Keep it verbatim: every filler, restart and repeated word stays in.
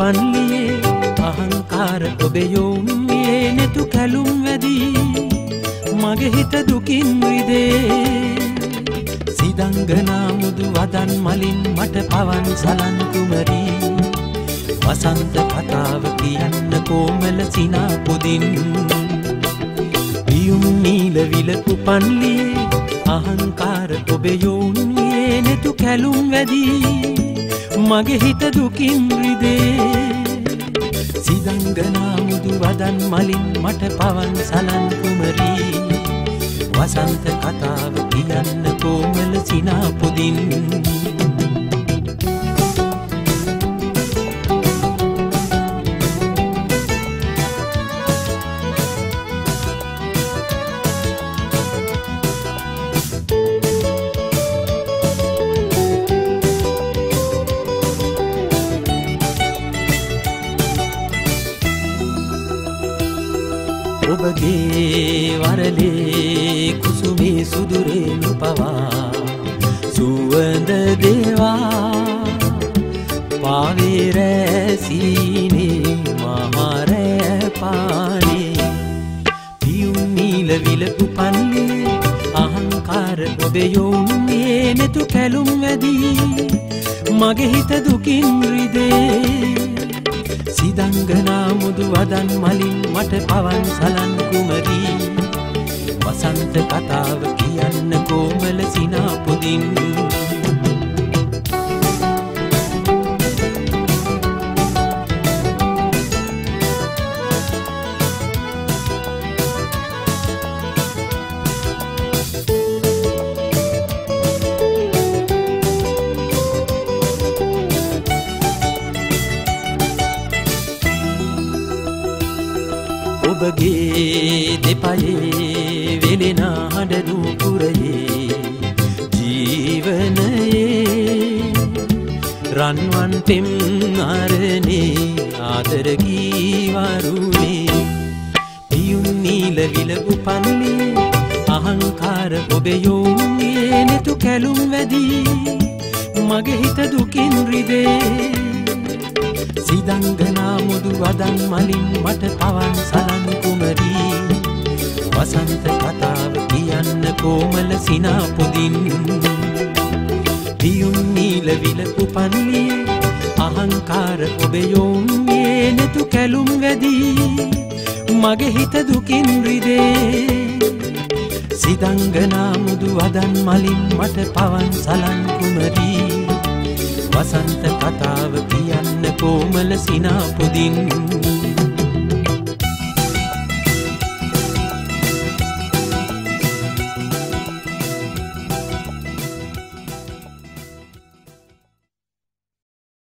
උපන්ලියේ අහංකාර ඔබේ යොමුයේ නෙතු කැලුම් වැඩි මගේ හිත දුකින් රිදේ සිදංගනා මුදු වදන් මලින් මට පවන් සලන් කුමරී වසන්ත කතාව කියන්න කොමල සිනා පුදින් පියුම් නීල විල උපන්ලියේ අහංකාර ඔබේ යොමුයේ නෙතු කැලුම් වැඩි මගේ හිත දුකින් රිදේ සිදංගනා මුදු වදන් මලින් මට පවන් සලන් කුමරී වසන්ත කතාව කියන්න කොමල සිනා පුදින් ඔබගේ වරලේ කුසුමේ සුදුරේනු පවා සුවඳ දේවා පාවේ රැසීනේ මහරෑ පානේ පියුම් නීල විල උපන්ලියේ අහංකාර ඔබේ යොමුයේ නෙතු කැලුම් වැඩි මගේ හිත දුකින් රිදේ සිදංගනා මුදු වදන් මලින් මට පවන් සලන් කුමරී වසන්ත කතාව කියන්න කොමල සිනා පුදින් ඔබගේ දෙපයේ වෙලෙන හඬනු පුරයේ ජීවනයේ රන්වන් පෙම් අරනේ ආදර ගීවරුනේ පියුම් නීල විල උපන්ලියේ අහංකාර ඔබේ යොමුයේ නෙතු කැලුම් වැඩි මගේ හිත දුකින් රිදේ සිදංගනා මුදු වදන් මලින් මට පවන් සලන් කුමරී වසන්ත කතාව කියන්න කොමල සිනා පුදින් පියුම් නීල විල උපන්ලියේ අහංකාර ඔබේ යොමුයේ නෙතු කැලුම් වැඩි මගේ හිත දුකින් රිදේ සිදංගනා මුදු වදන් මලින් මට පවන් සලන් කුමරී වසන්ත කතාව කියන්න කොමල සිනා පුදින්